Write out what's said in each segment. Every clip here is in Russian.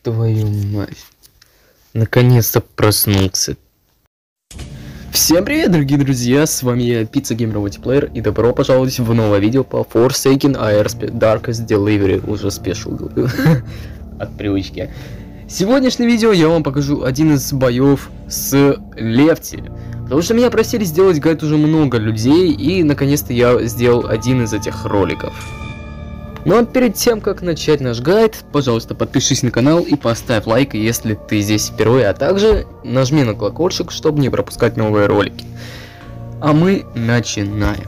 Твою мать. Наконец-то проснулся. Всем привет, дорогие друзья, с вами я, Pizza Gamer Multiplayer, и добро пожаловать в новое видео по Forsaken AR Darkest Delivery, уже спешил от привычки. В сегодняшнем видео я вам покажу один из боев с Лефти, потому что меня просили сделать гайд уже много людей, и наконец-то я сделал один из этих роликов. Но перед тем, как начать наш гайд, пожалуйста, подпишись на канал и поставь лайк, если ты здесь впервые, а также нажми на колокольчик, чтобы не пропускать новые ролики. А мы начинаем.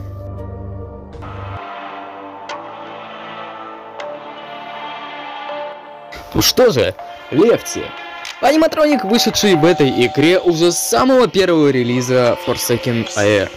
Ну что же, Лефти. Аниматроник, вышедший в этой игре уже с самого первого релиза Forsaken AR.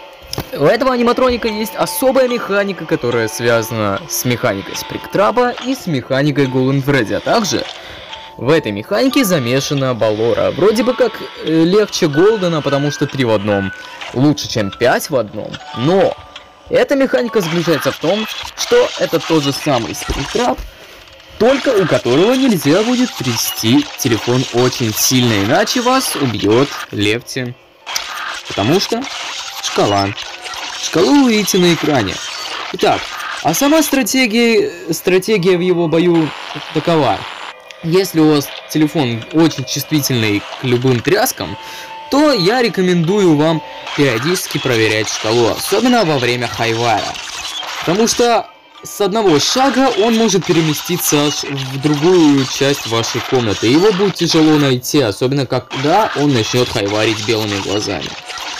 У этого аниматроника есть особая механика, которая связана с механикой Спрингтрапа и с механикой Golden Freddy, а также в этой механике замешана Балора. Вроде бы как легче Голдена, потому что 3 в одном, лучше чем 5 в одном, но эта механика заключается в том, что это тот же самый Спрингтрап, только у которого нельзя будет трясти телефон очень сильно, иначе вас убьет Лефти, потому что шкала. Шкалу вы видите на экране. Итак, а сама стратегия в его бою такова. Если у вас телефон очень чувствительный к любым тряскам, то я рекомендую вам периодически проверять шкалу, особенно во время хайвайра. Потому что с одного шага он может переместиться аж в другую часть вашей комнаты. Его будет тяжело найти, особенно когда он начнет хайварить белыми глазами.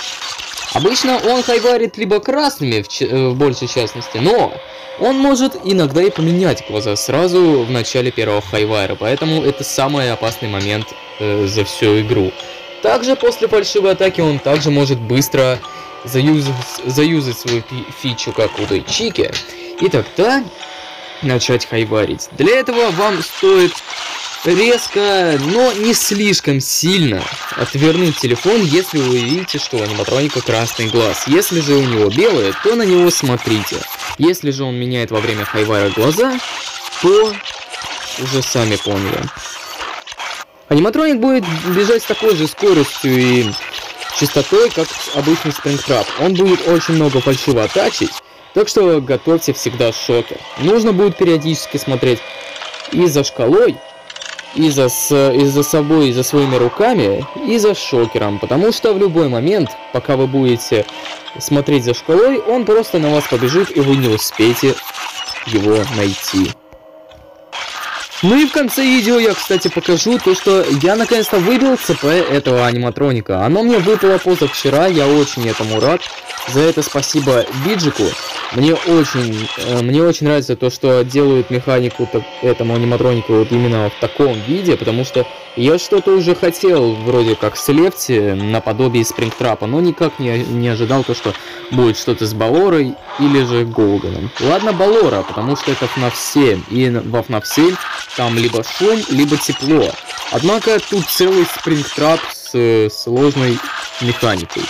Обычно он хайварит либо красными, в большей частности, но он может иногда и поменять глаза сразу в начале первого хайвайра, поэтому это самый опасный момент за всю игру. Также после фальшивой атаки он также может быстро заюзать свою фичу, как у Дойчики, и тогда начать хайварить. Для этого вам стоит резко, но не слишком сильно отвернуть телефон, если вы видите, что у аниматроника красный глаз. Если же у него белый, то на него смотрите. Если же он меняет во время хайвайра глаза, то уже сами поняли. Аниматроник будет бежать с такой же скоростью и частотой, как обычный Спрингтрап. Он будет очень много фальшиво атачить, так что готовьте всегда шокер. Нужно будет периодически смотреть и за шкалой, и за собой, и за своими руками, и за шокером, потому что в любой момент, пока вы будете смотреть за шкалой, он просто на вас побежит, и вы не успеете его найти. Ну и в конце видео я, кстати, покажу то, что я наконец-то выбил ЦП этого аниматроника. Оно мне выпало позавчера, я очень этому рад. За это спасибо Биджику. Мне очень нравится то, что делают механику этому аниматронику вот именно в таком виде, потому что я что-то уже хотел вроде как с Лефти наподобие Спрингтрапа, но никак не ожидал то, что будет что-то с Балорой или же Голденом. Ладно, Балора, потому что это FNAF 7, и во FNAF 7 там либо шум, либо тепло. Однако тут целый Спрингтрап с сложной механикой.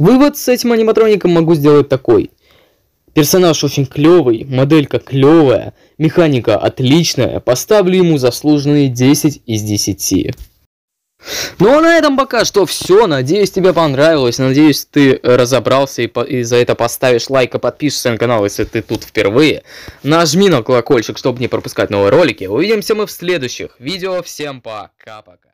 Вывод с этим аниматроником могу сделать такой. Персонаж очень клевый, моделька клевая, механика отличная, поставлю ему заслуженные 10 из 10. Ну а на этом пока что все, надеюсь тебе понравилось, надеюсь ты разобрался и за это поставишь лайк и подпишешься на канал, если ты тут впервые. Нажми на колокольчик, чтобы не пропускать новые ролики, увидимся мы в следующих видео, всем пока-пока.